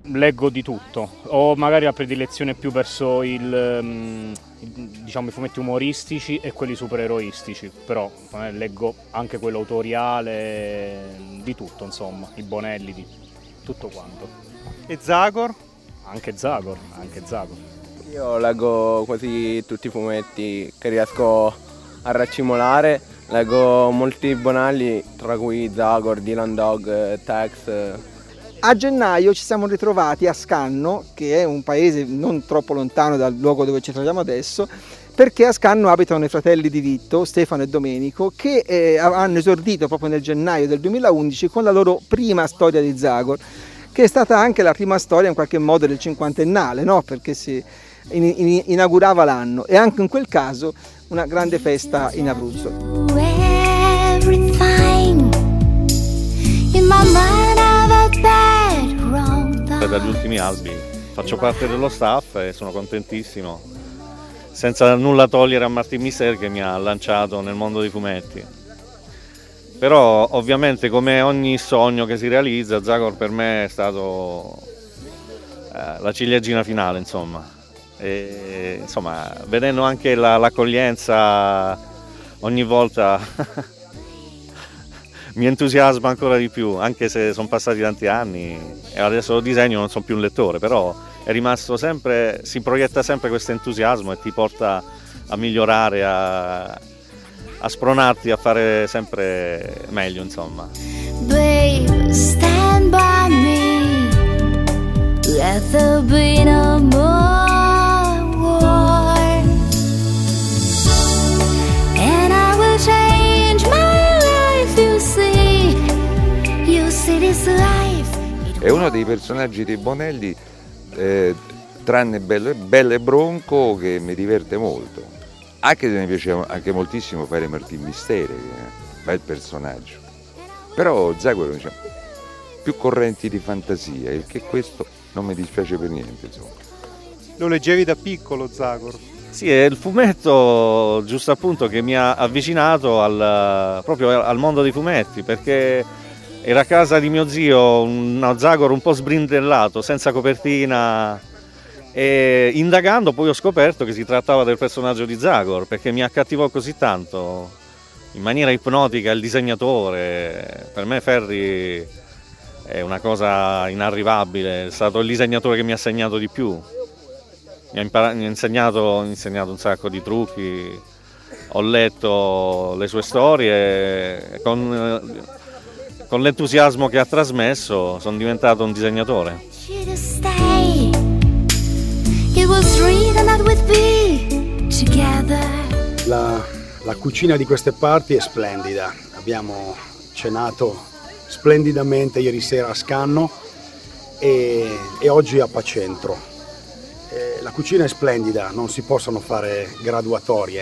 leggo di tutto, ho magari la predilezione più verso diciamo, i fumetti umoristici e quelli supereroistici, però leggo anche quello autoriale, di tutto, insomma, i Bonelli, di tutto quanto. E Zagor? Anche Zagor, anche Zagor. Io leggo quasi tutti i fumetti che riesco a raccimolare, leggo molti Bonelli, tra cui Zagor, Dylan Dog, Tex. A gennaio ci siamo ritrovati a Scanno, che è un paese non troppo lontano dal luogo dove ci troviamo adesso, perché a Scanno abitano i fratelli di Vitto, Stefano e Domenico, che hanno esordito proprio nel gennaio del 2011 con la loro prima storia di Zagor, che è stata anche la prima storia in qualche modo del cinquantennale, no? Perché si inaugurava l'anno, e anche in quel caso una grande festa in Abruzzo. Dagli ultimi albi faccio parte dello staff e sono contentissimo, senza nulla togliere a Martin Mister che mi ha lanciato nel mondo dei fumetti. Però ovviamente, come ogni sogno che si realizza, Zagor per me è stato la ciliegina finale, insomma. E, insomma, vedendo anche l'accoglienza ogni volta mi entusiasma ancora di più, anche se sono passati tanti anni e adesso lo disegno, non sono più un lettore, però è rimasto sempre, si proietta sempre questo entusiasmo e ti porta a migliorare, a spronarti a fare sempre meglio, insomma. Babe, stand by me. Let there be no more war. And I will change my life, you see this life. È uno dei personaggi dei Bonelli, tranne Bello e Bronco, che mi diverte molto. Anche se mi piace anche moltissimo fare Martin Misteri, che è un bel personaggio. Però Zagor, diciamo, più correnti di fantasia, il che questo non mi dispiace per niente, insomma. Lo leggevi da piccolo, Zagor? Sì, è il fumetto, giusto appunto, che mi ha avvicinato proprio al mondo dei fumetti, perché era a casa di mio zio uno Zagor un po' sbrindellato, senza copertina, e indagando poi ho scoperto che si trattava del personaggio di Zagor, perché mi accattivò così tanto, in maniera ipnotica, il disegnatore. Per me Ferri è una cosa inarrivabile, è stato il disegnatore che mi ha segnato di più. Mi ha insegnato un sacco di trucchi, ho letto le sue storie, con l'entusiasmo che ha trasmesso sono diventato un disegnatore. La cucina di queste parti è splendida, abbiamo cenato splendidamente ieri sera a Scanno e oggi a Pacentro. La cucina è splendida, non si possono fare graduatorie,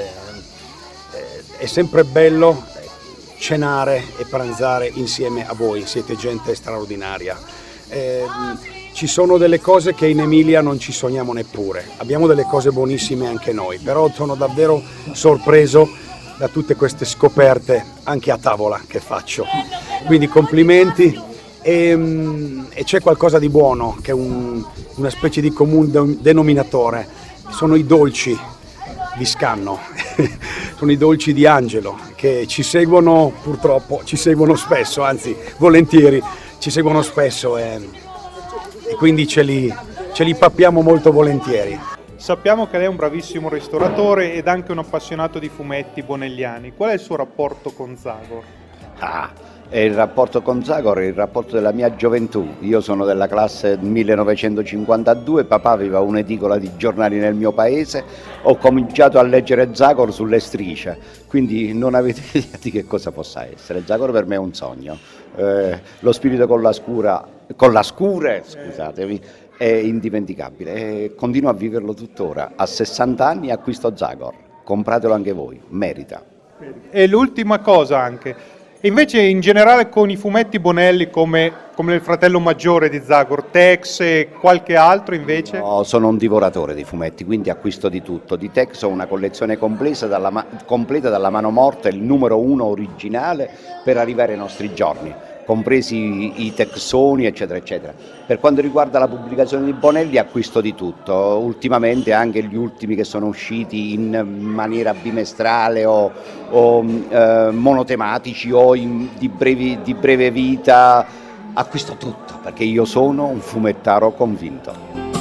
è sempre bello cenare e pranzare insieme a voi, siete gente straordinaria. Ci sono delle cose che in Emilia non ci sogniamo neppure, abbiamo delle cose buonissime anche noi, però sono davvero sorpreso da tutte queste scoperte anche a tavola che faccio, quindi complimenti. E c'è qualcosa di buono, che è una specie di comune denominatore, sono i dolci di Scanno, sono i dolci di Angelo, che ci seguono purtroppo, ci seguono spesso, anzi volentieri, ci seguono spesso e quindi ce li pappiamo molto volentieri. Sappiamo che lei è un bravissimo ristoratore ed anche un appassionato di fumetti bonelliani. Qual è il suo rapporto con Zagor? E il rapporto con Zagor è il rapporto della mia gioventù. Io sono della classe 1952, papà aveva un'edicola di giornali nel mio paese, ho cominciato a leggere Zagor sulle strisce, quindi non avete idea di che cosa possa essere. Zagor per me è un sogno, lo spirito con la scure, scusatemi, è indimenticabile e continuo a viverlo tuttora. A 60 anni acquisto Zagor, compratelo anche voi, merita. E l'ultima cosa anche, invece in generale con i fumetti Bonelli come il fratello maggiore di Zagor, Tex e qualche altro invece? No, sono un divoratore di fumetti, quindi acquisto di tutto. Di Tex ho una collezione completa dalla mano morta, il numero 1 originale per arrivare ai nostri giorni. compresi i texoni, eccetera, eccetera. Per quanto riguarda la pubblicazione di Bonelli, acquisto di tutto, ultimamente anche gli ultimi che sono usciti in maniera bimestrale o monotematici o di breve vita, acquisto tutto, perché io sono un fumettaro convinto.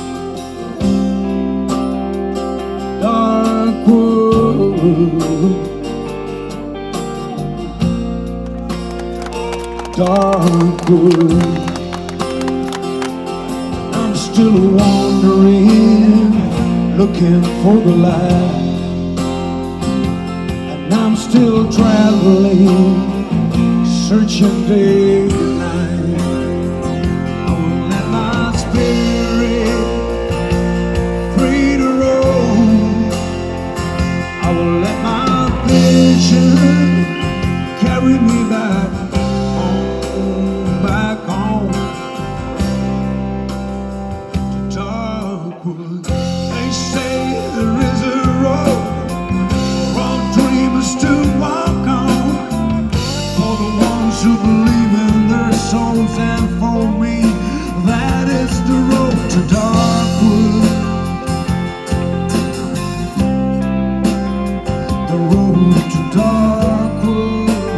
Darkwood, I'm still wandering, looking for the light, and I'm still traveling, searching day and night. I will let my spirit free to roam. I will let my vision carry me back. Back home to Darkwood. They say there is a road for dreamers to walk on, for the ones who believe in their souls, and for me that is the road to Darkwood. The road to Darkwood.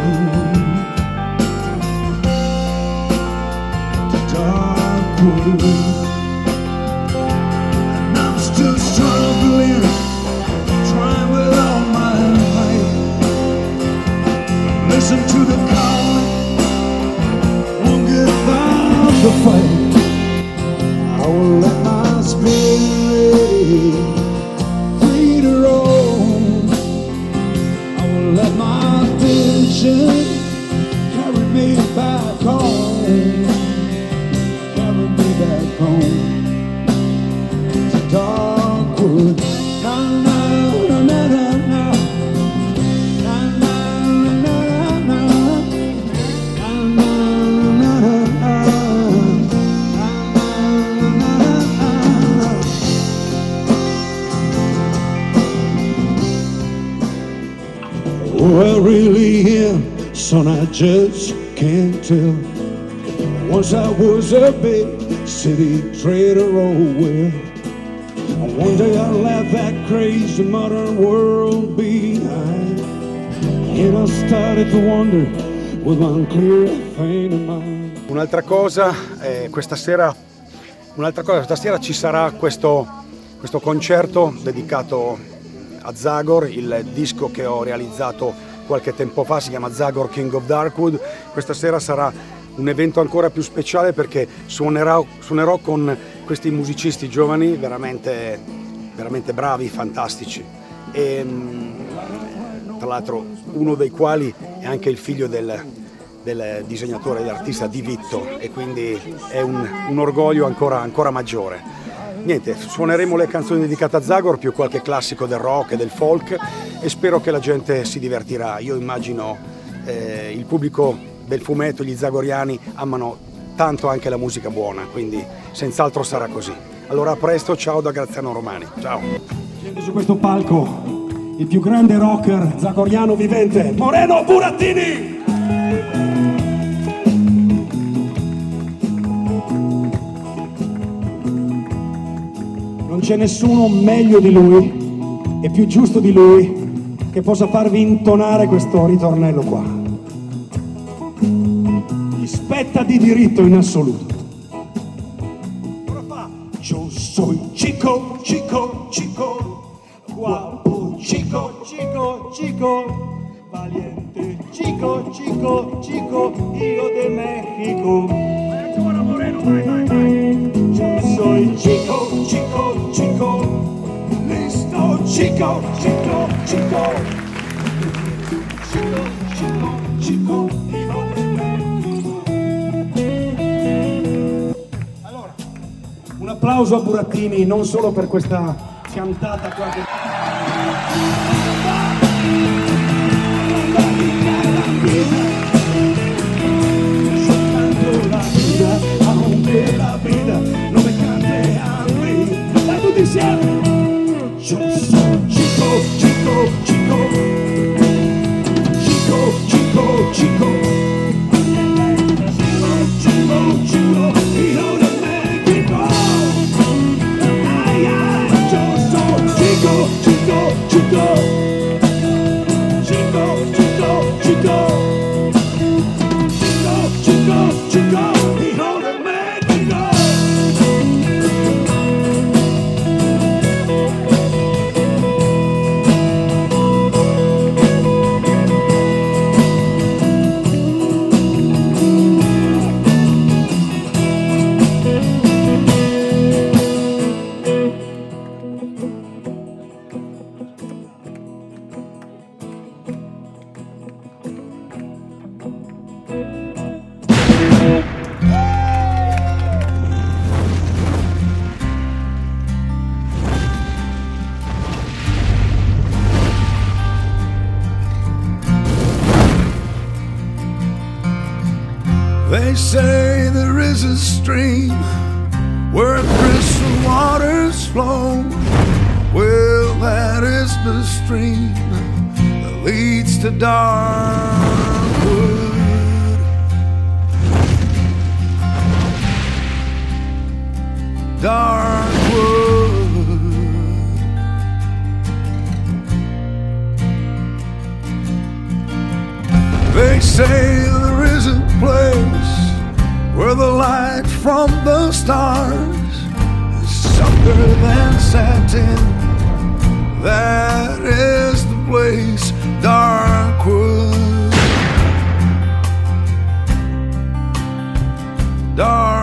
And I'm still struggling, trying with all my might. Listen to the call, won't give up the fight. I will let my spirit free to roam. I will let my vision carry me back home. Back home to Darkwood. Na na na na na na na na na na Well, really him, son, I just can't tell. Once I was a big city trader, oh well. One day I left that crazy modern world behind, and I started to wonder with one clear thing in mind. Un'altra cosa, stasera ci sarà questo concerto dedicato a Zagor, il disco che ho realizzato qualche tempo fa, si chiama Zagor King of Darkwood. Questa sera sarà un evento ancora più speciale perché suonerò con questi musicisti giovani veramente, veramente bravi, fantastici, e tra l'altro uno dei quali è anche il figlio del disegnatore e dell'artista Di Vitto, e quindi è un orgoglio ancora maggiore. Niente, suoneremo le canzoni dedicate a Zagor più qualche classico del rock e del folk, e spero che la gente si divertirà. Io immagino il pubblico del fumetto, gli zagoriani amano tanto anche la musica buona, quindi senz'altro sarà così. Allora a presto, ciao da Graziano Romani, ciao. Scende su questo palco il più grande rocker zagoriano vivente, Moreno Burattini! Non c'è nessuno meglio di lui e più giusto di lui che possa farvi intonare questo ritornello qua. Gli spetta di diritto in assoluto. Ora fa: Yo soy chico, chico, chico, guapo, chico, chico, chico, valiente, chico, chico, chico, io de México. Yo soy chico, chico, chico, listo, chico, chico, chico, chico, chico, chico, io de México. Allora, un applauso a Burattini non solo per questa cantata qua che... Aunque la vida no me cante a mí. Dai tutti insieme. Yo soy chico, chico, chico, chico, chico, chico. They say there is a stream where crystal waters flow. Well, that is the stream that leads to Darkwood. Darkwood. They say there is a place where the light from the stars is softer than satin. That is the place, Darkwood. Darkwood.